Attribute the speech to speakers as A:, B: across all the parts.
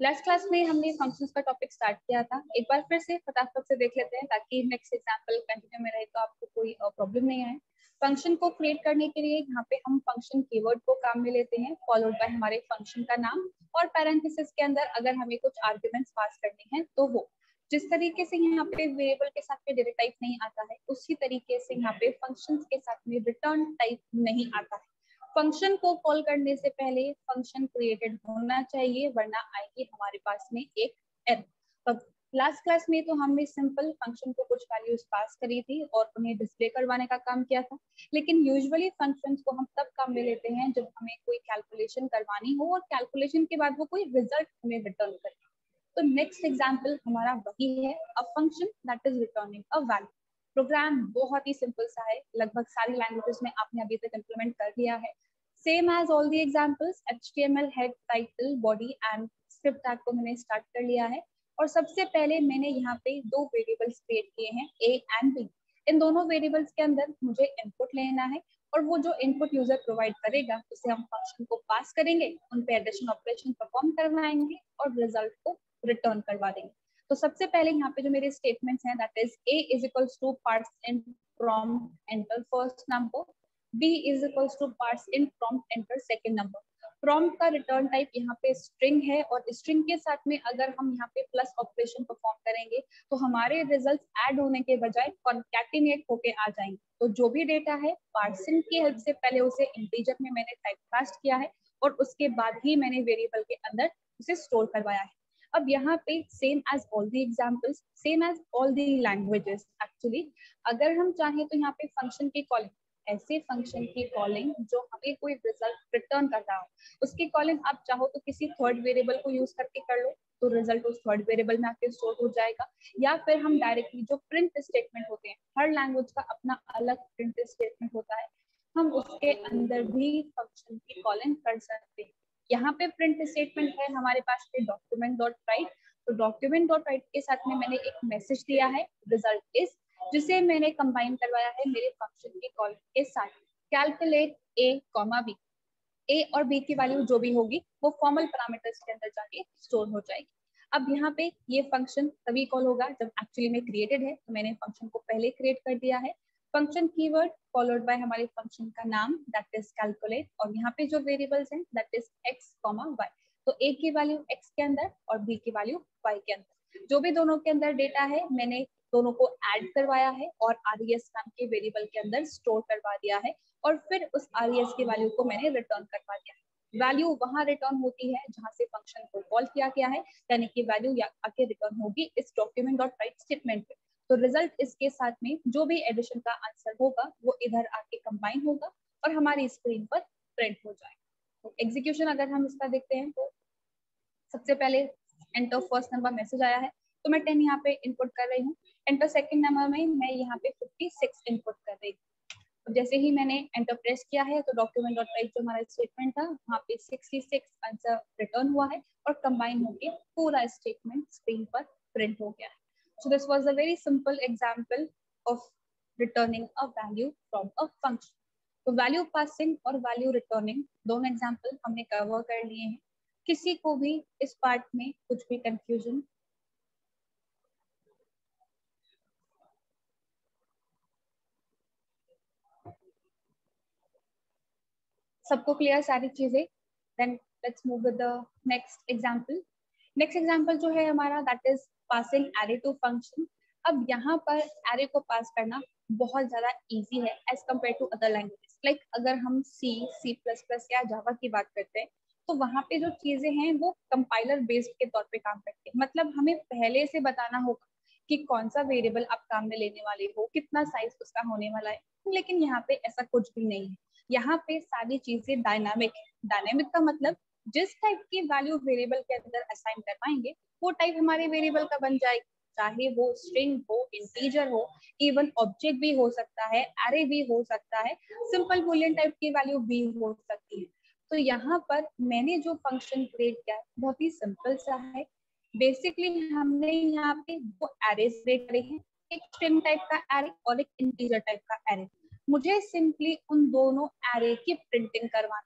A: Last class में हमने functions का टॉपिक स्टार्ट किया था। एक बार फिर से फटाफट से देख लेते हैं ताकि नेक्स्ट एग्जांपल कंटिन्यू में रहे तो आपको कोई प्रॉब्लम नहीं आए। फंक्शन को क्रिएट करने के लिए यहाँ पे हम फंक्शन कीवर्ड को काम में लेते हैं, फॉलोड बाय हमारे फंक्शन का नाम, और पैरेंथेसिस के अंदर अगर हमें कुछ आर्ग्यूमेंट्स पास करने हैं तो वो जिस तरीके से यहाँ पे वेरिएबल के साथ में डेटा टाइप नहीं आता है, उसी तरीके से यहाँ पे फंक्शंस के साथ में रिटर्न टाइप नहीं आता है। फंक्शन को कॉल करने से पहले फंक्शन क्रिएटेड होना चाहिए, वरना आएगी हमारे पास में एक एरर। लास्ट क्लास में तो हमने सिंपल फंक्शन को कुछ वैल्यूज पास करी थी और उन्हें डिस्प्ले करवाने का काम किया था, लेकिन यूजुअली फंक्शंस को हम तब काम में लेते हैं जब हमें कोई कैलकुलेशन करवानी हो और कैलकुलेशन के बाद वो कोई रिजल्ट हमें रिटर्न करे। तो नेक्स्ट एग्जांपल हमारा वही है, a function that is returning a value. Program बहुत ही सिंपल सा है, लगभग सारी लैंग्वेजेस में आपने अभी तक इम्प्लीमेंट कर दिया है। Same as all the examples, HTML head, title, body and script tag को मैंने स्टार्ट कर लिया है। और सबसे पहले मैंने यहाँ पे दो वेरिएबल्स क्रिएट किए हैं, A एंड B। इन दोनों वेरिएबल्स के अंदर मुझे इनपुट लेना है और वो जो इनपुट यूजर प्रोवाइड करेगा उसे हम फंक्शन को पास करेंगे, उन पे एडिशन ऑपरेशन परफॉर्म करवाएंगे और रिजल्ट को रिटर्न करवा देंगे। तो सबसे पहले यहाँ पे जो मेरे स्टेटमेंट्स हैं, that is A is equals to parse int prompt enter first number, B is equals to parse int prompt enter second number. Prompt का रिटर्न टाइप यहाँ पे स्ट्रिंग है और स्ट्रिंग के साथ में अगर हम यहाँ पे प्लस ऑपरेशन परफॉर्म करेंगे तो हमारे रिजल्ट्स ऐड होने के बजाय कॉन्कैटिनेट होके आ जाएंगे। तो जो भी डेटा है, पार्सिंग की हेल्प से पहले उसे इंटीजर में मैंने टाइपकास्ट किया है और उसके बाद ही मैंने वेरिएबल के अंदर उसे स्टोर करवाया है। अब यहाँ पे same as all the examples, same as all the languages, actually अगर हम चाहें तो यहाँ पे फंक्शन की कॉलिंग, ऐसे फंक्शन की कॉलिंग जो हमें कोई रिजल्ट रिटर्न कर रहा हो, उसकी कॉलिंग आप चाहो तो किसी थर्ड वेरिएबल को यूज करके कर लो तो रिजल्ट उस थर्ड वेरिएबल में आके स्टोर हो जाएगा, या फिर हम डायरेक्टली जो प्रिंट स्टेटमेंट होते हैं, हर लैंग्वेज का अपना अलग प्रिंट स्टेटमेंट होता है, हम उसके अंदर भी फंक्शन की कॉलिंग कर सकते हैं। यहाँ पे प्रिंट स्टेटमेंट है हमारे पास पे डॉक्यूमेंट डॉट राइट, तो डॉक्यूमेंट डॉट राइट के साथ में मैंने एक मैसेज दिया है रिजल्ट इज, जिसे मैंने कंबाइन करवाया है मेरे फंक्शन की कॉल के साथ। कैलकुलेट A, B, A और B की वैल्यू जो भी होगी वो फॉर्मल पैरामीटर्स के अंदर जाके स्टोर हो जाएगी। अब यहाँ पे ये फंक्शन तभी कॉल होगा जब एक्चुअली में क्रिएटेड है, तो मैंने फंक्शन को पहले क्रिएट कर दिया है। फंक्शन कीवर्ड फॉलोड बाय हमारे फंक्शन का नाम दैट इज कैलकुलेट, और यहाँ पे जो वेरिएबल्स हैं दैट इज x, y। तो A की वैल्यू x के अंदर और B की वैल्यू y के अंदर, जो भी दोनों के अंदर डेटा है मैंने दोनों को ऐड करवाया है और res नाम के वेरिएबल के अंदर स्टोर करवा दिया है, और फिर उस res की वैल्यू को मैंने रिटर्न करवा दिया है। वैल्यू वहां रिटर्न होती है जहां से फंक्शन को कॉल किया गया है, यानी कि वैल्यू आके रिटर्न होगी इस डॉक्यूमेंट डॉट राइट स्टेटमेंट पे। तो रिजल्ट इसके साथ में जो भी एडिशन का आंसर होगा वो इधर आके कंबाइन होगा और हमारी स्क्रीन पर प्रिंट हो जाएगा। तो एग्जीक्यूशन अगर हम इसका देखते हैं तो सबसे पहले एंटर फर्स्ट नंबर मैसेज आया है तो मैं 10 यहाँ पे इनपुट कर रही हूँ। एंटर सेकंड नंबर में मैं यहाँ पे 56 इनपुट कर रही हूँ। जैसे ही मैंने एंटर प्रेस किया है तो डॉक्यूमेंट डॉट राइट जो हमारा स्टेटमेंट था वहाँ पे 66 आंसर रिटर्न हुआ है और कंबाइन होके पूरा स्टेटमेंट स्क्रीन पर प्रिंट हो गया है। So this was a very simple example of returning a value from a function. तो वैल्यू पासिंग और वैल्यू रिटर्निंग दोनों एग्जाम्पल हमने कवर कर लिए हैं। किसी को भी इस पार्ट में कुछ भी कंफ्यूजन? सबको क्लियर सारी चीजें? Then let's move with the next example. Next example जो है हमारा that is passing array to function. अब यहाँ पर एरे को पास करना बहुत ज्यादा इजी है as compare to other languages. Like अगर हम C++ या जावा की बात करते हैं तो वहाँ पे जो चीजें हैं वो कंपाइलर बेस्ड के तौर पे काम करती है। मतलब हमें पहले से बताना होगा कि कौन सा वेरिएबल आप काम में लेने वाले हो, कितना साइज उसका होने वाला है, लेकिन यहाँ पे ऐसा कुछ भी नहीं है। यहाँ पे सारी चीजें डायनामिक है। डायनामिक का मतलब जिस टाइप की वैल्यू वेरिएबल के अंदर असाइन करवाएंगे वो टाइप हमारे वेरिएबल का बन जाएगा, चाहे वो स्ट्रिंग हो, इंटीजर हो, इवन ऑब्जेक्ट भी हो सकता है, एरे भी हो सकता है, सिंपल बूलियन टाइप की वैल्यू भी हो सकती है। तो यहाँ पर मैंने जो फंक्शन क्रिएट किया है बहुत ही सिंपल सा है। बेसिकली हमने यहाँ पे दो एरेज क्रिएट करे हैं, एक स्ट्रिंग टाइप का एरे और एक इंटीजर टाइप का एरे। मुझे सिंपली उन दोनों एरे की प्रिंटिंग करवानी।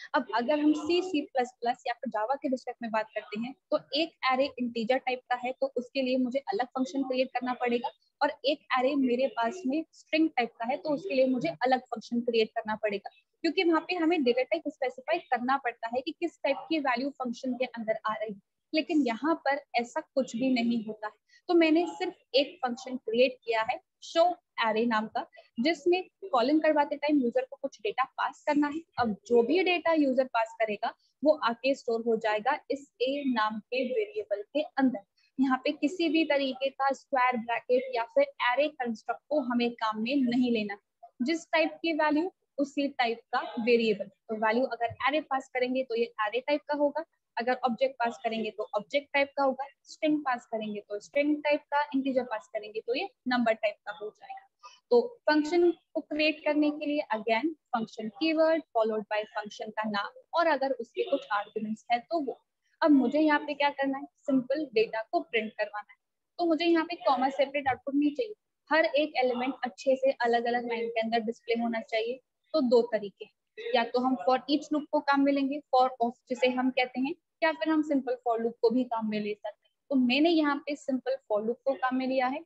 A: अब अगर हम C++ या फिर जावा के रिस्पेक्ट में बात करते हैं तो एक एरे इंटीजर टाइप का है तो उसके लिए मुझे अलग फंक्शन क्रिएट करना पड़ेगा, और एक एरे मेरे पास में स्ट्रिंग टाइप का है तो उसके लिए मुझे अलग फंक्शन क्रिएट करना पड़ेगा, क्योंकि वहाँ पे हमें डेटा टाइप स्पेसिफाई करना पड़ता है कि किस टाइप की वैल्यू फंक्शन के अंदर आ रही है। लेकिन यहाँ पर ऐसा कुछ भी नहीं होता है, तो मैंने सिर्फ एक फंक्शन क्रिएट किया है शो एरे नाम का, जिसमें कॉलिंग करवाते टाइम यूजर को कुछ डेटा पास करना है। अब जो भी डेटा यूजर पास करेगा वो आके स्टोर हो जाएगा इस ए नाम के वेरिएबल के अंदर। यहाँ पे किसी भी तरीके का स्क्वायर ब्रैकेट या फिर एरे कंस्ट्रक्ट को हमें काम में नहीं लेना, जिस टाइप की वैल्यू उसी टाइप का वेरिएबल। तो वैल्यू अगर एरे पास करेंगे तो ये एरे टाइप का होगा, अगर ऑब्जेक्ट पास करेंगे तो ऑब्जेक्ट टाइप का होगा, स्ट्रिंग पास करेंगे तो स्ट्रिंग टाइप का, इंटीजर पास करेंगे तो ये नंबर टाइप का हो जाएगा। तो फंक्शन को क्रिएट करने के लिए again function keyword followed by function का नाम, और अगर उसके कुछ आर्गुमेंट्स है तो वो। अब मुझे यहाँ पे क्या करना है, सिंपल डेटा को प्रिंट करवाना है। तो मुझे यहाँ पे कॉमा सेपरेट आउटपुट नहीं चाहिए, हर एक एलिमेंट अच्छे से अलग अलग लाइन के अंदर डिस्प्ले होना चाहिए। तो दो तरीके, या तो हम फॉर ईच लूप को काम में लेंगे, फॉर ऑफ जिसे हम कहते हैं, या फिर हम सिंपल फॉर लूप को भी काम में ले सकते हैं। तो मैंने यहाँ पे सिंपल फॉर लूप को काम में लिया है।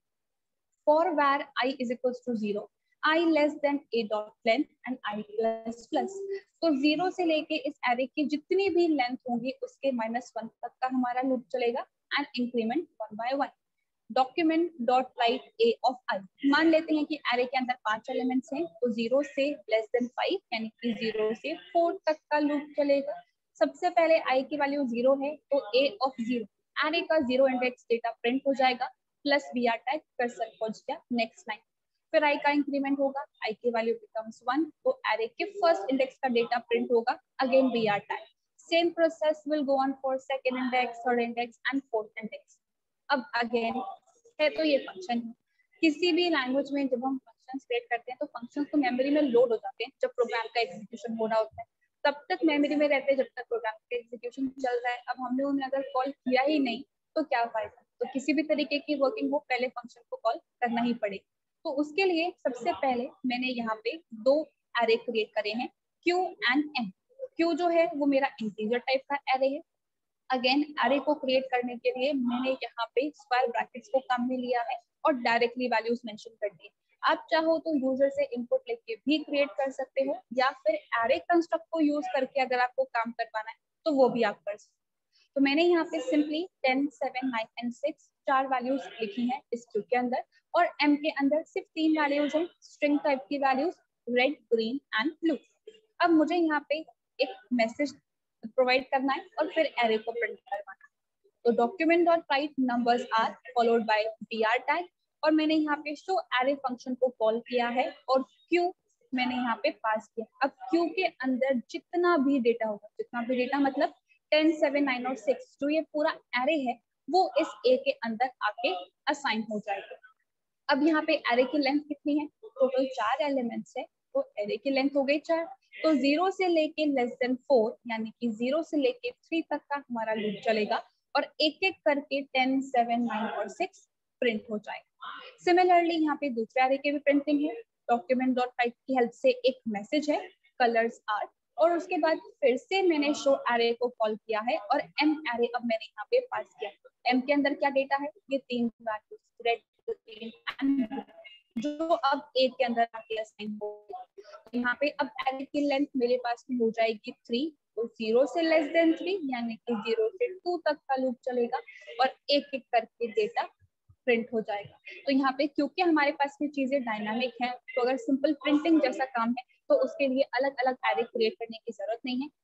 A: For where i is equals to 0, i less than a dot length and i plus plus। तो 0 से लेके इस एरे की जितनी भी लेंथ होगी उसके -1 तक का हमारा लूप चलेगा, and increment 1 by 1। Document dot write a of i, मान लेते हैं कि एरे के अंदर 5 एलिमेंट्स हैं, तो 0 से लेस देन 5 यानी कि 0 से 4 तक का लूप चलेगा। सबसे पहले आई की वैल्यू 0 है तो ए ऑफ 0, एरे का 0 इंडेक्स डेटा प्रिंट हो जाएगा, plus B R tag, cursor पहुंच गया नेक्स्ट लाइन। फिर आई का इंक्रीमेंट होगा, आई की वैल्यू बिकम्स 1 तो एरे के फर्स्ट इंडेक्स का डेटा प्रिंट होगा, again B R tag. Same process will go on for second index, third index and fourth index. अब अगेन है तो ये फंक्शन है, किसी भी लैंग्वेज में जब हम फंक्शन क्रिएट करते हैं तो फंक्शन तो मेमोरी में लोड हो जाते हैं जब प्रोग्राम का एग्जीक्यूशन हो रहा होता है, तब तक मेमोरी में रहते हैं जब तक प्रोग्राम का एग्जीक्यूशन चल रहा है। अब हमने उन्हें अगर कॉल किया ही नहीं तो क्या फायदा, तो किसी भी तरीके की वर्किंग हो पहले फंक्शन को कॉल करना ही पड़ेगा। तो उसके लिए सबसे पहले मैंने यहाँ पे दो एरे क्रिएट करे हैं, क्यू एंड एम। क्यू जो है वो मेरा इंटीजर टाइप का एरे है। अगेन एरे को क्रिएट करने के लिए मैंने यहाँ पे स्क्वायर ब्रैकेट्स को काम में लिया है और डायरेक्टली वैल्यूज मेंशन कर दी। आप चाहो तो यूजर से इनपुट लेके भी क्रिएट कर सकते हो, या फिर एरे कंस्ट्रक्ट को यूज करके अगर आपको काम करवाना है तो वो भी आप कर सकते हो। तो मैंने यहाँ पे सिंपली 10, 7, 9 एंड 6 चार वैल्यूज लिखी हैं इस क्यू के अंदर, और एम के अंदर सिर्फ 3 वैल्यूज हैं, स्ट्रिंग टाइप की values red, green and blue. अब मुझे यहाँ पे एक मैसेज प्रोवाइड करना है और फिर एरे को प्रिंट करवाना है। तो document dot write numbers are followed by br tag, और मैंने यहाँ पे शो एरे फंक्शन को कॉल किया है और क्यू मैंने यहाँ पे पास किया। अब क्यू के अंदर जितना भी डेटा होगा, जितना भी डेटा मतलब 10, 7, 9 और 6 जो ये पूरा एरे है वो इस ए के अंदर आके असाइन हो जाएगा। अब यहाँ पे एरे की लेंथ कितनी है, टोटल 4 एलिमेंट्स है, तो एरे की लेंथ हो गई 4। तो 0 से लेके लेस देन 4 यानी कि 0 से लेके 3 तक का हमारा लूप चलेगा, और एक एक करके 10, 7, 9 और 6 प्रिंट हो जाएगा। सिमिलरली यहाँ पे दूसरे एरे के भी प्रिंटिंग है। डॉक्यूमेंट डॉट टाइप की हेल्प से एक मैसेज है कलर्स आर, और उसके बाद फिर से मैंने शो एरे को कॉल किया है और एम एरे अब मैंने यहाँ पे पास किया। एम के अंदर क्या डेटा है, ये 3 वैल्यूज रेड, ग्रीन एंड, जो अब ए के अंदर आके असाइन हो। यहाँ पे अब एरे की लेंथ मेरे पास में हो जाएगी 3, तो 0 से लेस देन 3 यानी कि 0 से 2 तक का लूप चलेगा और एक एक करके डेटा प्रिंट हो जाएगा। तो यहाँ पे क्योंकि हमारे पास में चीजें डायनामिक है, तो अगर सिंपल प्रिंटिंग जैसा काम है तो उसके लिए अलग अलग एरे क्रिएट करने की जरूरत नहीं है,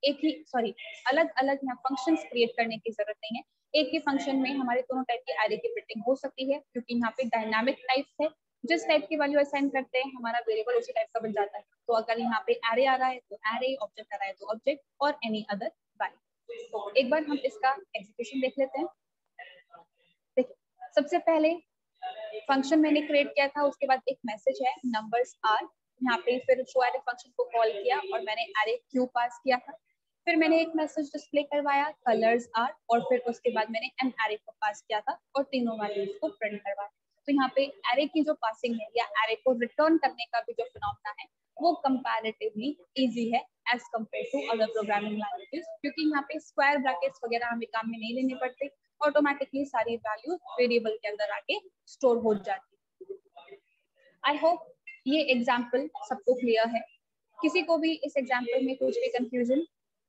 A: अलग अलग यहाँ फंक्शंस क्रिएट करने की जरूरत नहीं है। एक ही फंक्शन में हमारे दोनों टाइप की एरे की प्रिंटिंग हो सकती है, क्योंकि यहाँ पे डायनामिक टाइप्स है, जिस टाइप की वैल्यू असाइन करते हैं हमारा वेरिएबल उसी टाइप का बन जाता है। तो अगर यहाँ पे एरे आ रहा है तो एरे, ऑब्जेक्ट आ रहा है तो ऑब्जेक्ट, और एनी अदर वैल्यू। तो एक बार हम इसका एग्जीक्यूशन देख लेते हैं। देखिए, सबसे पहले फंक्शन मैंने क्रिएट किया था, उसके बाद एक मैसेज है नंबर्स आर, यहाँ पे फिर शो एरे फंक्शन को कॉल किया और मैंने एरे क्यू पास किया था। फिर मैंने एक मैसेज डिस्प्ले करवाया कलर्स आर, और फिर उसके बाद मैंने एम एरे को पास किया था और तीनों वैल्यूज को प्रिंट करवाया। तो यहाँ पे एरे की जो पासिंग है या एरे को रिटर्न करने का भी जो फिनोमेना है वो कंपैरेटिवली इजी है as compare to other programming languages, क्योंकि यहाँ पे स्क्वायर ब्रैकेट्स वगैरह हमें काम में नहीं लेने पड़ते, ऑटोमेटिकली सारी वैल्यूज वेरिएबल के अंदर आके स्टोर हो जाती। आई होप ये एग्जाम्पल सबको क्लियर है। किसी को भी इस एग्जाम्पल में कुछ भी confusion?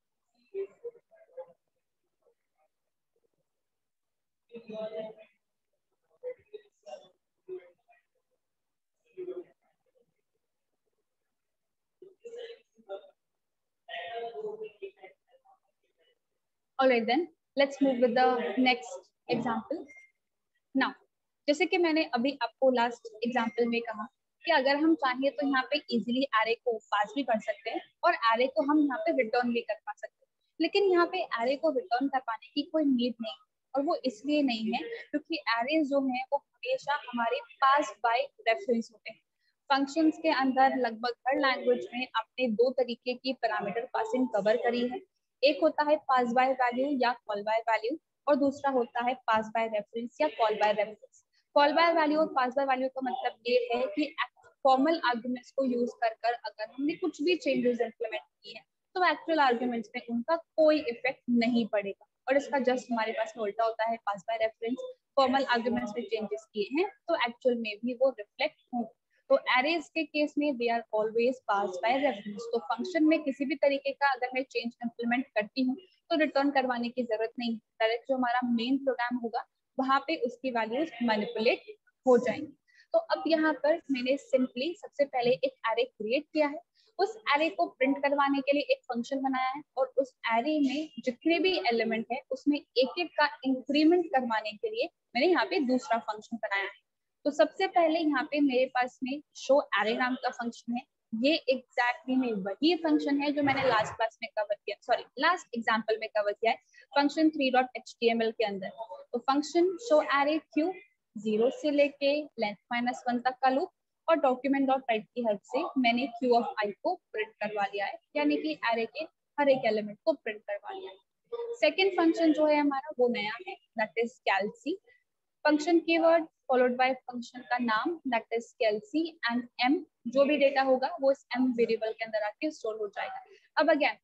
A: Alright then, let's move with the next example. Now, जैसे कि मैंने अभी आपको लास्ट एग्जाम्पल में कहा कि अगर हम चाहें तो यहाँ पे इजीली एरे को पास भी कर सकते हैं और एरे को हम यहाँ पे रिटर्न भी कर पा सकते हैं, लेकिन यहाँ पे एरे को रिटर्न कर पाने की कोई नीड नहीं, और वो इसलिए नहीं है क्योंकि एरे जो है वो हमेशा हमारे पास बाय रेफरेंस होते हैं। फंक्शंस के अंदर लगभग हर लैंग्वेज में आपने दो तरीके की पैरामीटर पासिंग कवर करी है। एक होता है पास बाय वैल्यू या कॉल बाय वैल्यू, और दूसरा होता है पास बाय रेफरेंस या call by reference. Call by value और पास बाय वैल्यू का मतलब ये है कि फॉर्मल आर्गुमेंट्स को यूज कर अगर हमने कुछ भी चेंजेस इंप्लीमेंट किए हैं तो एक्चुअल आर्गुमेंट्स में उनका कोई इफेक्ट नहीं पड़ेगा, और इसका जस्ट हमारे पास में उल्टा होता है pass by reference. Formal arguments में चेंजेस किए हैं तो एक्चुअल में भी वो रिफ्लेक्ट होंगे। तो एरेज के केस में we are always pass by reference. तो फंक्शन में किसी भी तरीके का अगर मैं चेंज इंप्लीमेंट करती हूँ तो रिटर्न करवाने की जरूरत नहीं, डायरेक्ट जो हमारा मेन प्रोग्राम होगा वहां पे उसकी वैल्यूज मैनिपुलेट हो जाएंगी। तो अब यहाँ पर मैंने सिंपली सबसे पहले एक एरे क्रिएट किया है, उस एरे को प्रिंट करवाने के लिए एक फंक्शन बनाया है, और उस एरे में जितने भी एलिमेंट है उसमें एक एक का इंक्रीमेंट करवाने के लिए मैंने यहाँ पे दूसरा फंक्शन बनाया है। तो सबसे पहले यहाँ पे मेरे पास में शो एरे नाम का फंक्शन है। ये एग्जैक्टली में वही फंक्शन है जो मैंने लास्ट क्लास में कवर किया, सॉरी लास्ट एग्जांपल में कवर किया है, फंक्शन 3.html के अंदर। तो फंक्शन शो एरे क्यू 0 से लेके लेंथ -1 तक का लूप, और डॉक्यूमेंट डॉट राइट की हेल्प से मैंने क्यू ऑफ आई को प्रिंट करवा लिया है, यानी कि एरे के हर एक एलिमेंट को प्रिंट करवा लिया है। सेकेंड फंक्शन जो है हमारा वो नया है, दैट इज कैलसी। Function keyword followed by function का नाम दैट इज कैलसी, एंड m जो भी डेटा होगा वो इस m वेरिएबल के अंदर आके स्टोर हो जाएगा। अब अगेन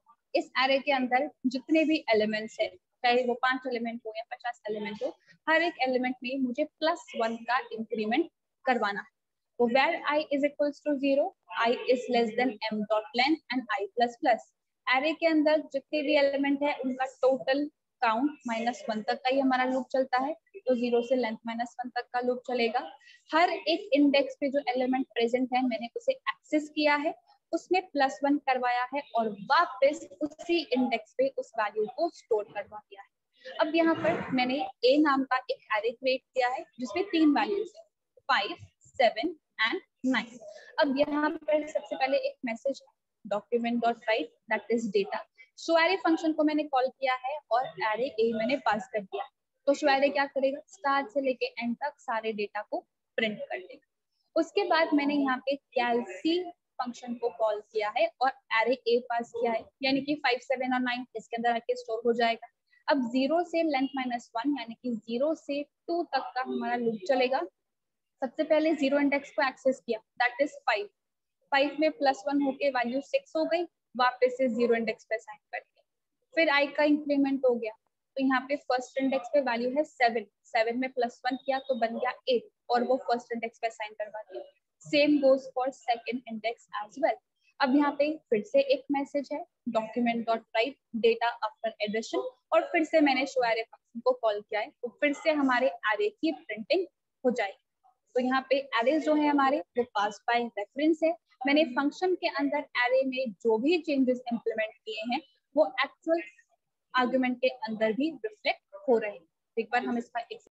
A: इस एरे के अंदर जितने भी एलिमेंट्स है, चाहे वो 5 एलिमेंट हो या 50 एलिमेंट हो, हर एक एलिमेंट में मुझे +1 का इंक्रीमेंट करवाना है। तो where I is equals to 0, I is less than m dot length and I plus plus। Array के अंदर जितने भी एलिमेंट है उनका टोटल काउंट -1 तक का ही हमारा लूप चलता है, तो 0 से लेंथ -1 तक का लूप चलेगा। हर एक इंडेक्स पे जो एलिमेंट प्रेजेंट है मैंने उसे एक्सेस किया है, उसमें +1 करवाया है, और वापस उसी इंडेक्स पे उस वैल्यू को स्टोर करवा दिया है। अब यहाँ पर मैंने a नाम का एक एरे क्रिएट किया है जिसमें 3 वैल्यूज है, 5, 7 एंड 9। अब यहाँ पर सबसे पहले एक मैसेज है, document dot write that is data. Show array function को मैंने कॉल किया है और एरे a मैंने पास कर दिया। तो शो एरे क्या करेगा, स्टार्ट से लेके एंड तक सारे डेटा को प्रिंट कर देगा। उसके बाद मैंने यहाँ पे कैलसी फंक्शन को कॉल किया है और एरे a पास किया है, यानी कि 5, 7 और 9 इसके अंदर आके स्टोर हो जाएगा। अब 0 से लेंथ -1 यानी कि 0 से 2 तक का हमारा लूप चलेगा। सबसे पहले 0 इंडेक्स को एक्सेस किया दैट इज 5, 5 में +1 होके वैल्यू 6 हो गई, वापस से 0 इंडेक्स पे असाइन कर दिया। फिर i का इंक्रीमेंट हो गया, तो यहाँ पे फर्स्ट इंडेक्स पे वैल्यू है 7, 7 में +1 किया तो बन गया 8, और वो फर्स्ट इंडेक्स पे असाइन करवा दिया। Same goes for second index as well. अब यहाँ पे फिर से एक मैसेज है, document dot write data after addition, और फिर से मैंने शो एरे फंक्शन को कॉल किया है, तो फिर से हमारे एरे की प्रिंटिंग हो जाएगी। तो यहाँ पे एरे जो है हमारे वो पास बाय रेफरेंस है। मैंने फंक्शन के अंदर एरे में जो भी चेंजेस इंप्लीमेंट किए हैं वो एक्चुअल आर्गुमेंट के अंदर भी रिफ्लेक्ट हो रहे हैं। एक बार हम इसका